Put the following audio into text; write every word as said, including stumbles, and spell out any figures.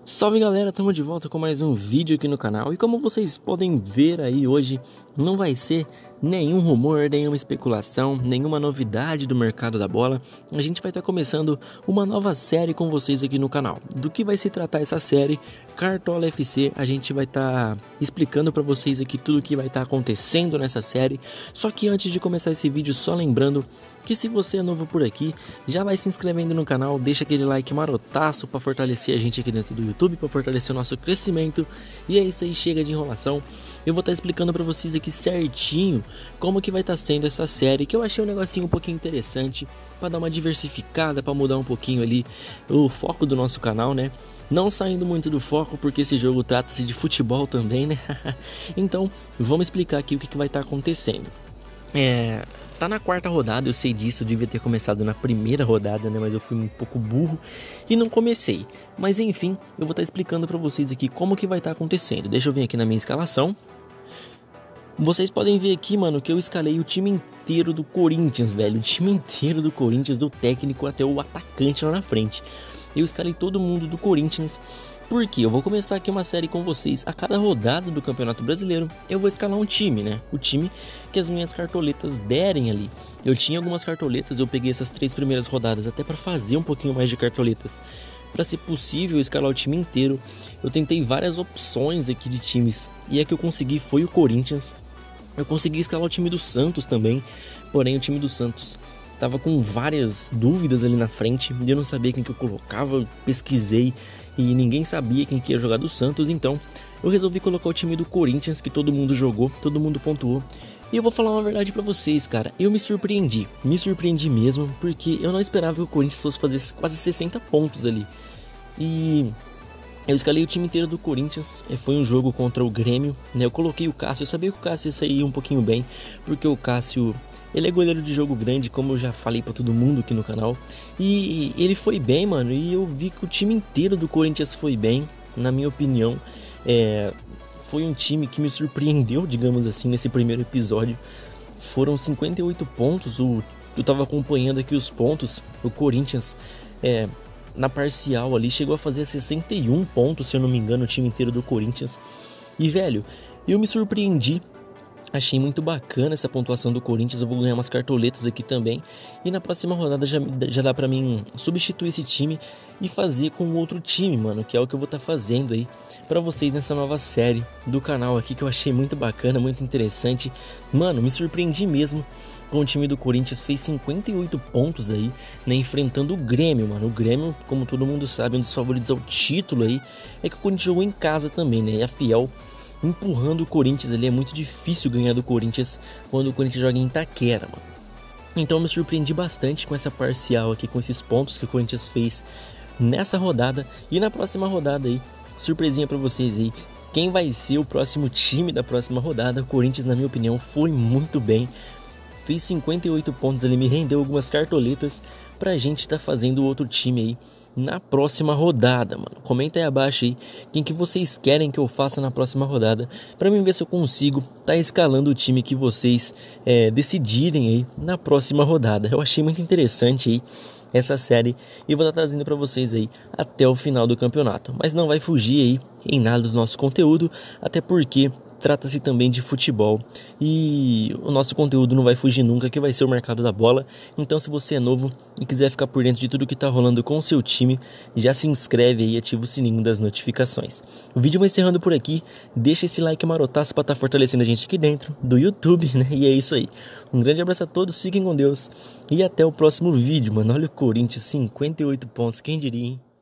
Salve galera, estamos de volta com mais um vídeo aqui no canal. E como vocês podem ver aí hoje, não vai ser nenhum rumor, nenhuma especulação, nenhuma novidade do mercado da bola. A gente vai estar começando uma nova série com vocês aqui no canal. Do que vai se tratar essa série? Cartola F C. A gente vai estar explicando para vocês aqui tudo o que vai estar acontecendo nessa série. Só que antes de começar esse vídeo, só lembrando que se você é novo por aqui, já vai se inscrevendo no canal, deixa aquele like marotaço para fortalecer a gente aqui dentro do YouTube, para fortalecer o nosso crescimento. E é isso aí, chega de enrolação. Eu vou estar explicando para vocês aqui certinho como que vai estar sendo essa série, que eu achei um negocinho um pouquinho interessante, para dar uma diversificada, para mudar um pouquinho ali o foco do nosso canal, né? Não saindo muito do foco, porque esse jogo trata-se de futebol também, né? Então, vamos explicar aqui o que, que vai estar acontecendo. É... Tá na quarta rodada, eu sei disso, eu devia ter começado na primeira rodada, né? Mas eu fui um pouco burro e não comecei. Mas enfim, eu vou estar explicando pra vocês aqui como que vai estar acontecendo. Deixa eu vir aqui na minha escalação. Vocês podem ver aqui, mano, que eu escalei o time inteiro do Corinthians, velho. O time inteiro do Corinthians, do técnico até o atacante lá na frente. Eu escalei todo mundo do Corinthians. Porque eu vou começar aqui uma série com vocês. A cada rodada do Campeonato Brasileiro eu vou escalar um time, né? O time que as minhas cartoletas derem ali. Eu tinha algumas cartoletas, eu peguei essas três primeiras rodadas até para fazer um pouquinho mais de cartoletas, para ser possível escalar o time inteiro. Eu tentei várias opções aqui de times e a que eu consegui foi o Corinthians. Eu consegui escalar o time do Santos também, porém o time do Santos tava com várias dúvidas ali na frente e eu não sabia quem que eu colocava. Eu pesquisei e ninguém sabia quem que ia jogar do Santos, então eu resolvi colocar o time do Corinthians, que todo mundo jogou, todo mundo pontuou. E eu vou falar uma verdade pra vocês, cara, eu me surpreendi, me surpreendi mesmo, porque eu não esperava que o Corinthians fosse fazer quase sessenta pontos ali. E eu escalei o time inteiro do Corinthians, foi um jogo contra o Grêmio, né? Eu coloquei o Cássio, eu sabia que o Cássio ia sair um pouquinho bem, porque o Cássio... ele é goleiro de jogo grande, como eu já falei pra todo mundo aqui no canal. E ele foi bem, mano. E eu vi que o time inteiro do Corinthians foi bem. Na minha opinião, é, foi um time que me surpreendeu, digamos assim, nesse primeiro episódio. Foram cinquenta e oito pontos. O, eu tava acompanhando aqui os pontos. O Corinthians, é, na parcial ali, chegou a fazer sessenta e um pontos, se eu não me engano, o time inteiro do Corinthians. E, velho, eu me surpreendi. Achei muito bacana essa pontuação do Corinthians, eu vou ganhar umas cartoletas aqui também. E na próxima rodada já, já dá pra mim substituir esse time e fazer com outro time, mano. Que é o que eu vou estar tá fazendo aí pra vocês nessa nova série do canal aqui, que eu achei muito bacana, muito interessante. Mano, me surpreendi mesmo com o time do Corinthians, fez cinquenta e oito pontos aí, né, enfrentando o Grêmio, mano. O Grêmio, como todo mundo sabe, um dos favoritos ao título aí. É que o Corinthians jogou em casa também, né, e a Fiel empurrando o Corinthians ali. É muito difícil ganhar do Corinthians quando o Corinthians joga em Itaquera, mano. Então eu me surpreendi bastante com essa parcial aqui, com esses pontos que o Corinthians fez nessa rodada. E na próxima rodada aí, surpresinha pra vocês aí, quem vai ser o próximo time da próxima rodada. O Corinthians, na minha opinião, foi muito bem. Fez cinquenta e oito pontos, ele me rendeu algumas cartoletas pra gente tá fazendo outro time aí na próxima rodada, mano. Comenta aí abaixo aí quem que vocês querem que eu faça na próxima rodada, pra mim ver se eu consigo tá escalando o time que vocês é, decidirem aí na próxima rodada. Eu achei muito interessante aí essa série e vou estar trazendo pra vocês aí até o final do campeonato. Mas não vai fugir aí em nada do nosso conteúdo, até porque trata-se também de futebol e o nosso conteúdo não vai fugir nunca, que vai ser o mercado da bola. Então se você é novo e quiser ficar por dentro de tudo que tá rolando com o seu time, já se inscreve aí e ativa o sininho das notificações. O vídeo vai encerrando por aqui, deixa esse like marotaço pra estar tá fortalecendo a gente aqui dentro do YouTube, né? E é isso aí. Um grande abraço a todos, fiquem com Deus e até o próximo vídeo, mano. Olha o Corinthians, cinquenta e oito pontos, quem diria, hein?